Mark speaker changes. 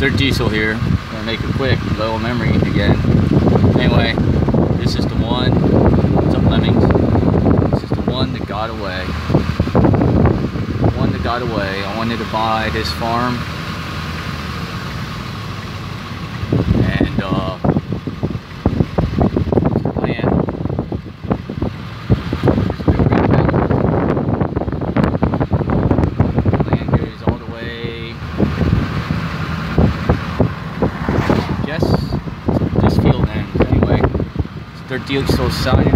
Speaker 1: Dirt Diesel here. Gonna make it quick, low memory again. Anyway, this is the one. What's up, Lemmings? This is the one that got away. The one that got away. I wanted to buy this farm. And it's the land. The land goes all the way. Yes, this field ends anyway. It's Dirt Diesel signing